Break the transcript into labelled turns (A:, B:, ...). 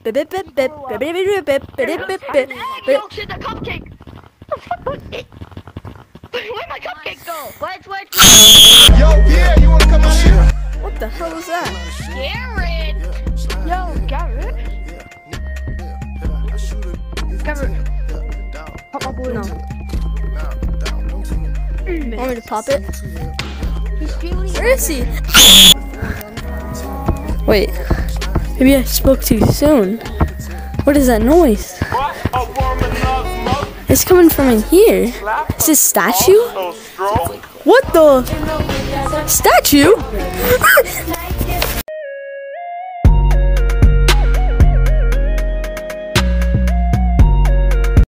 A: Jokes in the cupcake. Where'd my cupcake go? Wait.
B: Yo, yeah, you wanna come out here?
C: What the hell is that?
A: Garrett. Yo, Garrett. Garrett. Pop my balloon.
C: No. Want me to pop it? Where is he? Wait. Maybe I spoke too soon. What is that noise? It's coming from in here. Is this statue? What the? Statue?